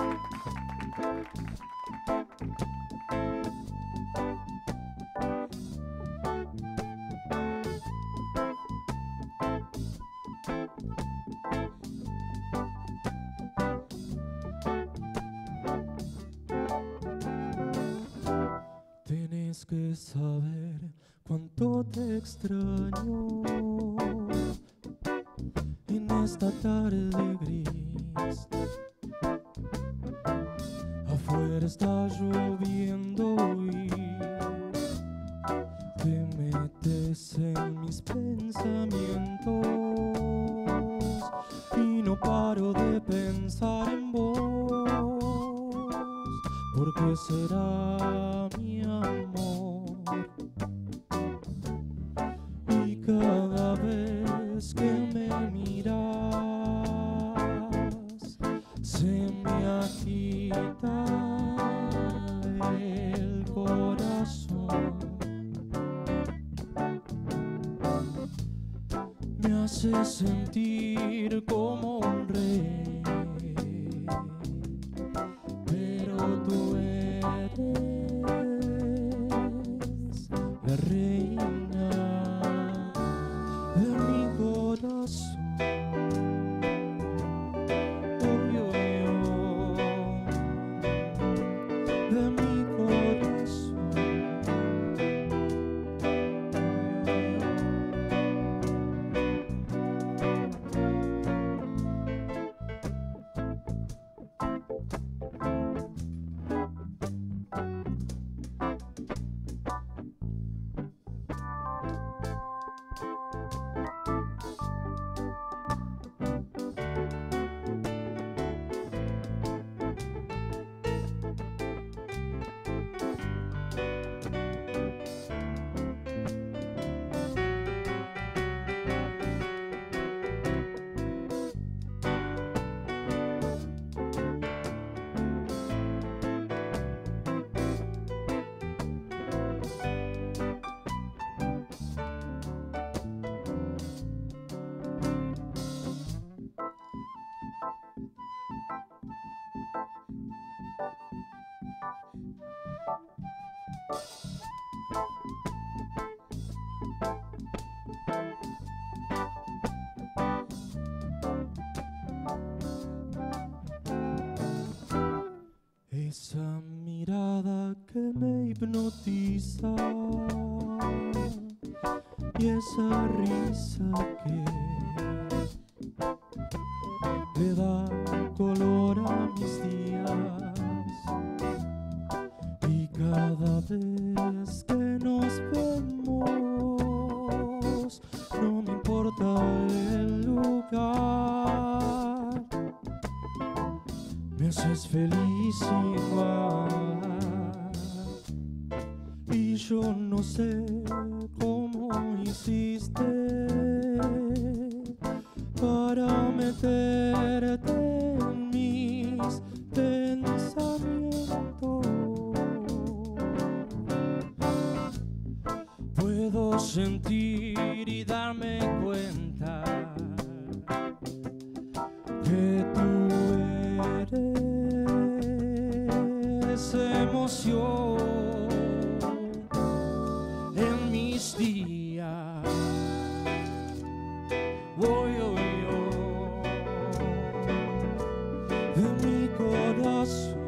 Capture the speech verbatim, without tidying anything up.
Tienes que saber cuánto te extraño en esta tarde gris. Afuera está lloviendo y te metes en mis pensamientos y no paro de pensar en vos. ¿Por qué será, mi amor? Y cada vez que me miras se me agita el corazón, me hace sentir como un rey, pero tú eres la reina de mi corazón. Oh, yo, yo, de mi corazón. Esa mirada que me hipnotiza y esa risa que le da color a mis días, y cada vez que nos vemos no me importa el lugar, me haces feliz igual. Y yo no sé cómo hiciste para meterte en mis pensamientos. Puedo sentir y darme cuenta que tú eres emoción en mis días. Voy, oh, oh, de mi corazón.